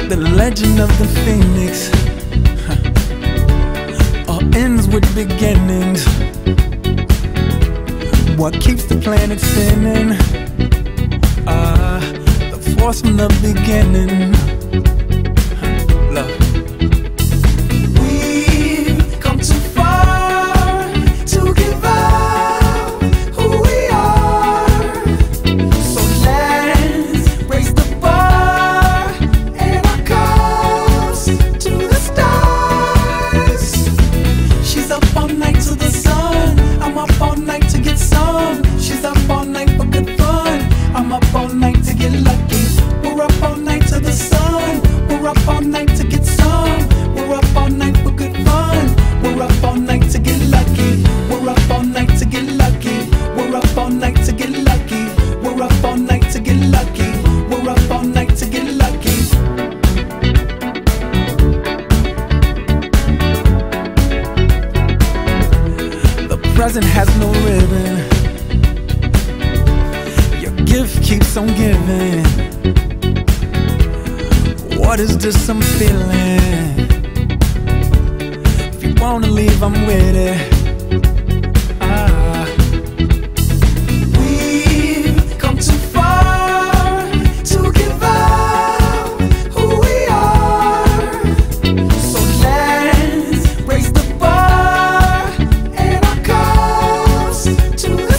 The legend of the phoenix all ends with beginnings. What keeps the planet spinning? The force from the beginning. Love. We've come too far to give up who we are. So let's raise the bar and our cups to the stars. She's up all night to the sun. I'm up all night to get some. She's up all night for good fun. I'm up all night to get lucky. We're up all night to the sun. We're up all night to get some. We're up all night for good fun. We're up all night to get lucky. We're up all night to get lucky. We're up all night to get lucky. We're up all night to get lucky. We're up all night to get lucky. The present has no ribbon. Your gift keeps on giving. What is this I'm feeling? If you wanna leave, I'm with it. We've come too far to give up who we are. So let's raise the bar and our cups to the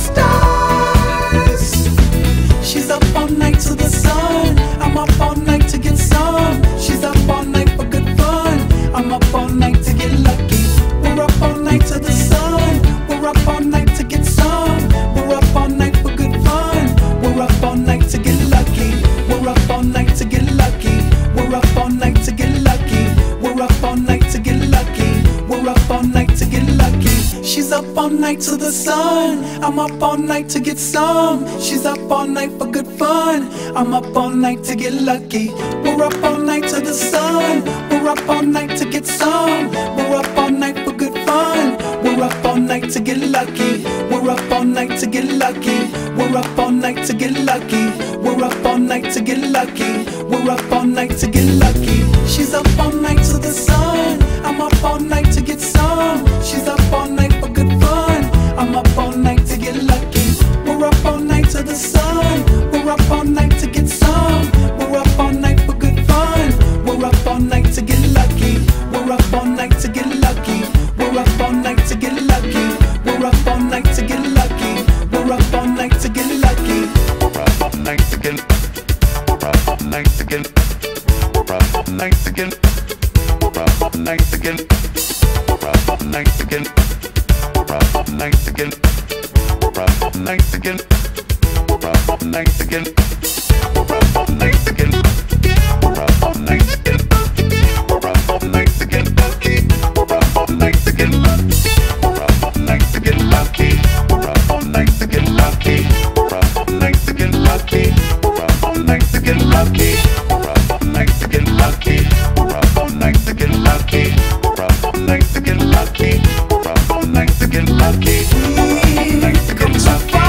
stars. She's up all night to the sun. I'm up all night to get some. She's up all night for good fun. I'm up all night to get lucky. We're up all night to the sun. We're up all night to get some. We're up all night for good fun. We're up all night to get lucky. We're up all night to get lucky. We're up all night to get lucky. We're up all night to get lucky. We're up all night to get lucky. She's up all night to the sun. I'm up all night to get some. She's up all night for good fun. I'm up all night to get lucky. We're up all night to the sun. We're up all night to get some. We're up all night for good fun. We're up all night to get lucky. We're up all night to get lucky. We're up all night to get lucky. We're up all night to get lucky. We're up all night to get lucky. She's up all night to the sun. I'm up all night to get some. She's up all night for good fun. I'm up all night to get lucky. We're up all night to the sun. We're up all night to get some. We're up all night for good fun. We're up all night to get lucky. We're up all night to get lucky. We're up all night to get lucky. We're up all night to get lucky. We're up all night to get lucky. We're up all night to get. We're up all night to get. We're up all night to get. We're up all night to get. We're up all night to get. We're up all night to get. We're up all night to get. We're up all night to get. We're up all night to get. We're up all night to get. We're up all night to get lucky. We're up all night to get lucky. We're up all night to get lucky. We're up all night to get lucky. We're up all night to get lucky. We're up all night to get lucky. We're up all night to get lucky. We're up all night to get lucky. We're up all night to get lucky. We're up all night to get lucky. We're up all night to get lucky.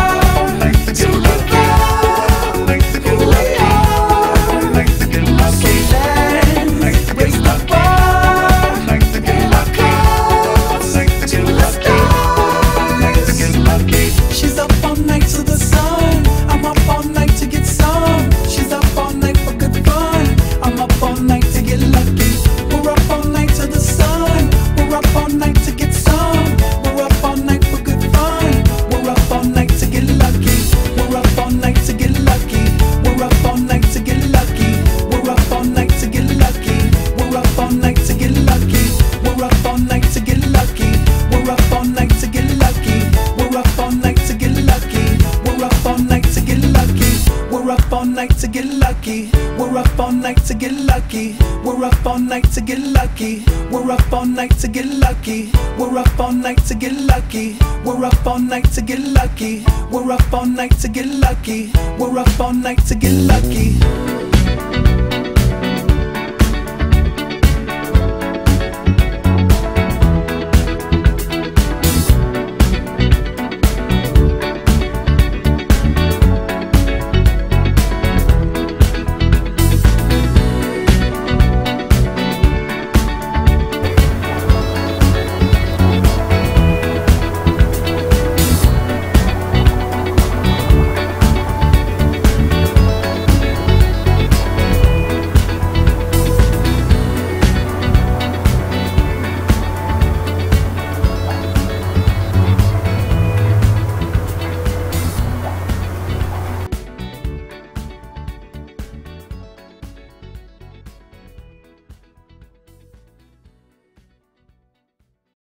We're up all night to get lucky. We're up all night to get lucky. We're up all night to get lucky. We're up all night to get lucky. We're up all night to get lucky.